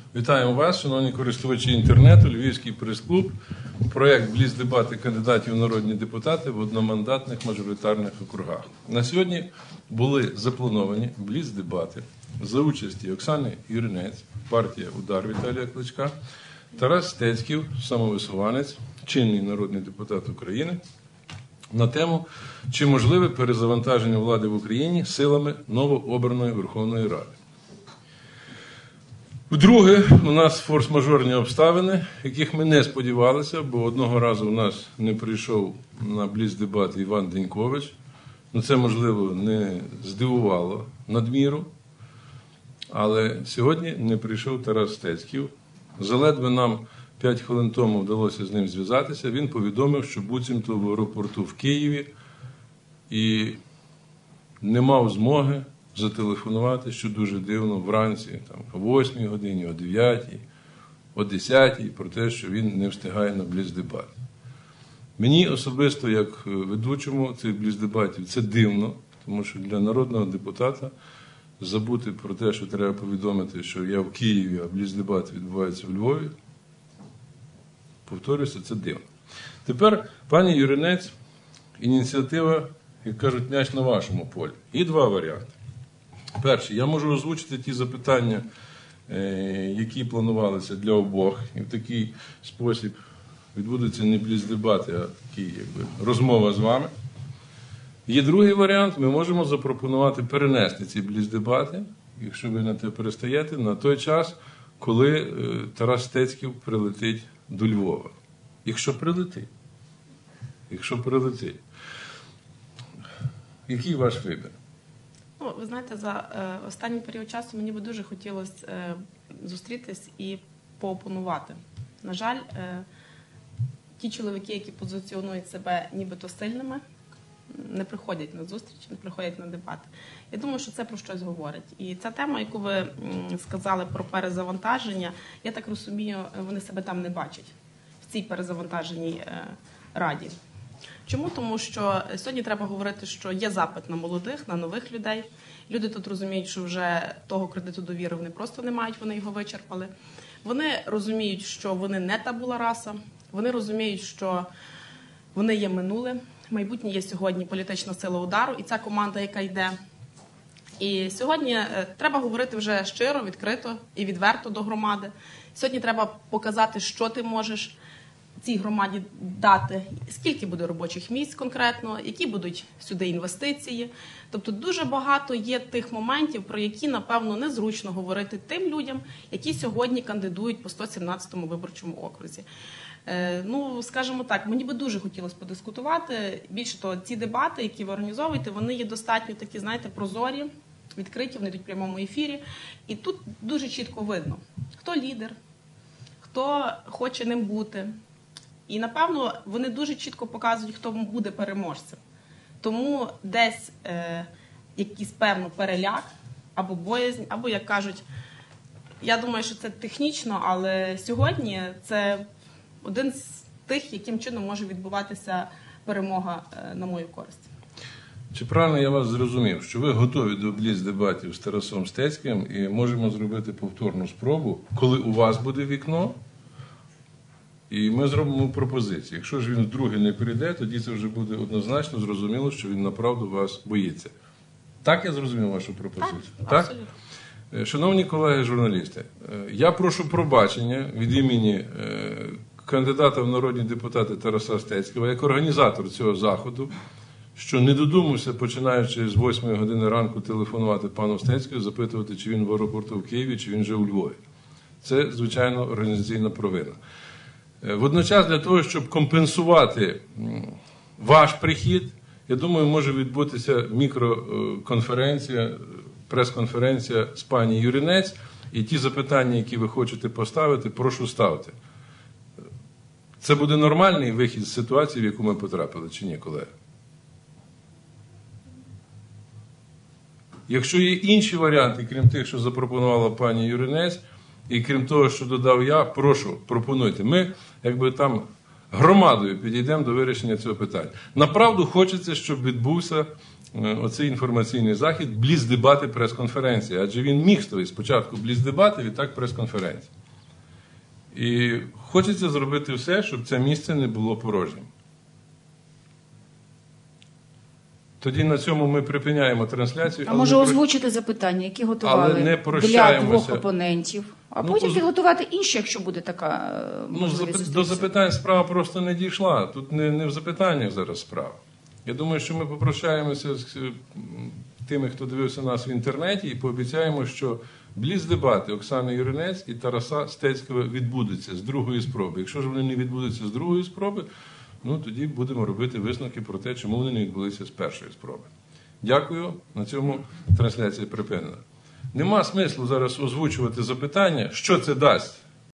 Вітаємо вас, шановні користувачі інтернету, Львівський прес-клуб, проєкт «Бліц-дебати кандидатів в народні депутати в одномандатних мажоритарних округах». На сьогодні були заплановані бліц-дебати за участі Оксани Юринець, партія «Удар» Віталія Кличка, Тарас Стецьків, самовисуванець, чинний народний депутат України, на тему, чи можливе перезавантаження влади в Україні силами новообраної Верховної Ради. Вдруге, у нас форс-мажорні обставини, яких ми не сподівалися, бо одного разу у нас не прийшов на бліц-дебат Іван Денькович. Це, можливо, не здивувало надміру, але сьогодні не прийшов Тарас Стецьків. Заледве нам 5 хвилин тому вдалося з ним зв'язатися. Він повідомив, що буцімто в аеропорту в Києві і не мав змоги зателефонувати, що дуже дивно, вранці, о 8 годині, о 9, о 10, про те, що він не встигає на бліц-дебат. Мені особисто, як ведучому цих бліц-дебатів, це дивно, тому що для народного депутата забути про те, що треба повідомити, що я в Києві, а бліц-дебат відбувається в Львові, повторюся, це дивно. Тепер, пані Юринець, ініціатива, як кажуть, м'яч на вашому полі. І два варіанти. Перший, я можу озвучити ті запитання, які планувалися для обох, і в такий спосіб відбудуться не бліц-дебати, а такі, розмова з вами. Є другий варіант, ми можемо запропонувати перенести ці бліц-дебати, якщо ви на те перестаєте, на той час, коли Тарас Стецьків прилетить до Львова. Якщо прилетить. Який ваш вибір? Ви знаєте, за останній період часу мені би дуже хотілося зустрітись і поопонувати. На жаль, ті чоловіки, які позиціонують себе нібито сильними, не приходять на зустрічі, не приходять на дебати. Я думаю, що це про щось говорить. І ця тема, яку ви сказали про перезавантаження, я так розумію, вони себе там не бачать, в цій перезавантаженій раді. Чому? Тому що сьогодні треба говорити, що є запит на молодих, на нових людей. Люди тут розуміють, що вже того кредиту довіри вони просто не мають, вони його вичерпали. Вони розуміють, що вони не табула раса. Вони розуміють, що вони є минуле. Майбутнє є сьогодні політична сила удару і ця команда, яка йде. І сьогодні треба говорити вже щиро, відкрито і відверто до громади. Сьогодні треба показати, що ти можеш цій громаді дати, скільки буде робочих місць конкретно, які будуть сюди інвестиції. Тобто дуже багато є тих моментів, про які, напевно, незручно говорити тим людям, які сьогодні кандидують по 117-му виборчому окрузі. Скажімо так, мені би дуже хотілося подискутувати. Більше того, ці дебати, які ви організовуєте, вони є достатньо такі, знаєте, прозорі, відкриті, вони йдуть в прямому ефірі. І тут дуже чітко видно, хто лідер, хто хоче ним бути. І, напевно, вони дуже чітко показують, хто буде переможцем. Тому десь якийсь, певно, переляк або боязнь, або, як кажуть, я думаю, що це технічно, але сьогодні це один з тих, яким чином може відбуватися перемога на мою користь. Чи правильно я вас зрозумів, що ви готові до бліц-дебатів з Тарасом Стецьким і можемо зробити повторну спробу, коли у вас буде вікно, і ми зробимо пропозицію. Якщо ж він вдруге не прийде, тоді це вже буде однозначно зрозуміло, що він направду вас боїться. Так я зрозумів вашу пропозицію? Так, абсолютно. Шановні колеги-журналісти, я прошу пробачення від імені кандидата в народні депутати Тараса Стецького, як організатор цього заходу, що не додумався, починаючи з 8 години ранку, телефонувати пану Стецькому, запитувати, чи він в аеропорту в Києві, чи він вже у Львові. Це, звичайно, організаційна провина. Водночас, для того, щоб компенсувати ваш прихід, я думаю, може відбутися мікроконференція, прес-конференція з пані Юринець, і ті запитання, які ви хочете поставити, прошу ставте. Це буде нормальний вихід з ситуації, в яку ми потрапили, чи ні, колеги? Якщо є інші варіанти, крім тих, що запропонувала пані Юринець, і крім того, що додав я, прошу, пропонуйте. Ми, там, громадою підійдемо до вирішення цього питання. Направду хочеться, щоб відбувся оцей інформаційний захід, бліц-дебати, прес-конференції. Адже він міг спочатку бліц-дебати, відтак прес-конференції. І хочеться зробити все, щоб це місце не було порожнім. Тоді на цьому ми припиняємо трансляцію. А може озвучити запитання, які готували не для прощаємося. двох опонентів, а Ну, потім підготувати інші, якщо буде така можливість До зустрітися. запитань справа просто не дійшла. Тут не в запитаннях зараз справа. Я думаю, що ми попрощаємося з тими, хто дивився нас в інтернеті, і пообіцяємо, що бліц-дебати Оксани Юринець і Тараса Стецького відбудуться з другої спроби. Якщо ж вони не відбудуться з другої спроби, тоді будемо робити висновки про те, чому вони не відбулися з першої спроби. Дякую. На цьому трансляція припинена. Нема смислу зараз озвучувати запитання, що це дасть.